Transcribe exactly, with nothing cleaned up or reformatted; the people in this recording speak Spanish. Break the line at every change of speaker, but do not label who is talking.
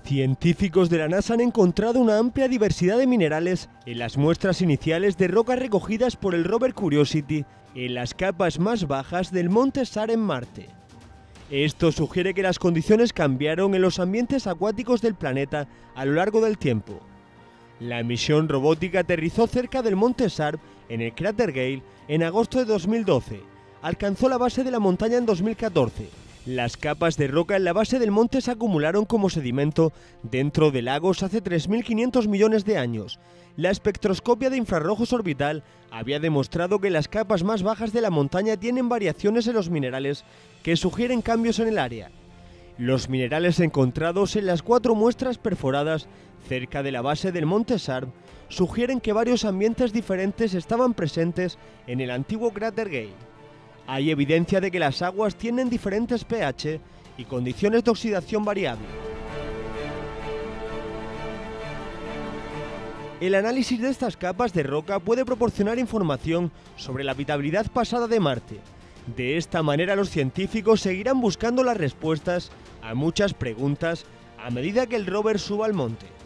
Científicos de la NASA han encontrado una amplia diversidad de minerales en las muestras iniciales de rocas recogidas por el rover Curiosity en las capas más bajas del monte Sar en Marte. Esto sugiere que las condiciones cambiaron en los ambientes acuáticos del planeta a lo largo del tiempo. La misión robótica aterrizó cerca del monte Sar, en el cráter Gale, en agosto de dos mil doce. Alcanzó la base de la montaña en dos mil catorce. Las capas de roca en la base del monte se acumularon como sedimento dentro de lagos hace tres mil quinientos millones de años. La espectroscopia de infrarrojos orbital había demostrado que las capas más bajas de la montaña tienen variaciones en los minerales que sugieren cambios en el área. Los minerales encontrados en las cuatro muestras perforadas cerca de la base del monte Sar sugieren que varios ambientes diferentes estaban presentes en el antiguo cráter Gale. Hay evidencia de que las aguas tienen diferentes pH y condiciones de oxidación variable. El análisis de estas capas de roca puede proporcionar información sobre la habitabilidad pasada de Marte. De esta manera, los científicos seguirán buscando las respuestas a muchas preguntas a medida que el rover suba al monte.